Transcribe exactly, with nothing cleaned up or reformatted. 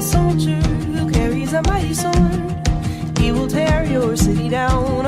soldier who carries a mighty sword. He will tear your city down